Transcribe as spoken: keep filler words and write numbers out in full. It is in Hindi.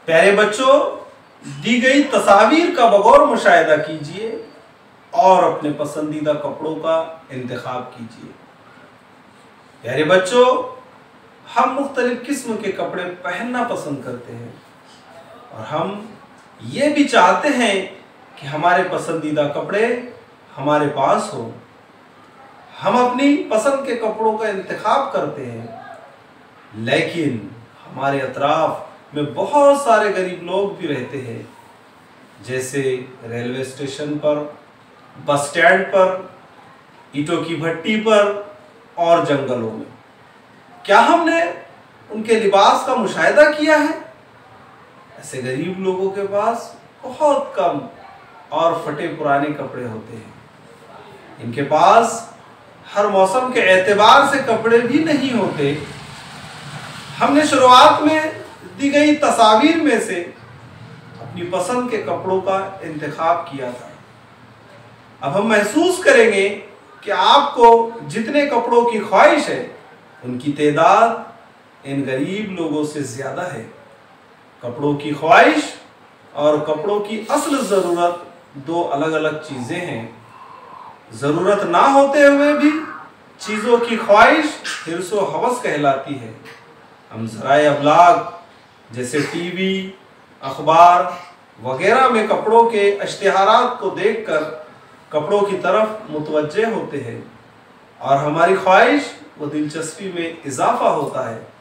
प्यारे बच्चों, दी गई तस्वीर का बगौर मुशाहिदा कीजिए और अपने पसंदीदा कपड़ों का इंतखाब कीजिए। प्यारे बच्चों, हम मुख्तलिफ किस्म के कपड़े पहनना पसंद करते हैं और हम ये भी चाहते हैं कि हमारे पसंदीदा कपड़े हमारे पास हो। हम अपनी पसंद के कपड़ों का इंतखाब करते हैं, लेकिन हमारे अतराफ में बहुत सारे गरीब लोग भी रहते हैं, जैसे रेलवे स्टेशन पर, बस स्टैंड पर, ईंटों की भट्टी पर और जंगलों में। क्या हमने उनके लिबास का मुशाहिदा किया है? ऐसे गरीब लोगों के पास बहुत कम और फटे पुराने कपड़े होते हैं। इनके पास हर मौसम के एतबार से कपड़े भी नहीं होते। हमने शुरुआत में दी गई तस्वीर में से अपनी पसंद के कपड़ों का इंतखाब किया था। अब हम महसूस करेंगे कि आपको जितने कपड़ों की ख्वाहिश है, उनकी तादाद इन गरीब लोगों से ज़्यादा है। कपड़ों की ख्वाहिश और कपड़ों की असल ज़रूरत दो अलग अलग चीज़ें हैं। ज़रूरत ना होते हुए भी चीज़ों की ख्वाहिश हिर्सो हवस कहलाती है। हम ज़राए अबलाग जैसे टीवी, अखबार वगैरह में कपड़ों के इश्तिहारात को देखकर कपड़ों की तरफ मुतवज्जे होते हैं और हमारी ख्वाहिश व दिलचस्पी में इजाफा होता है।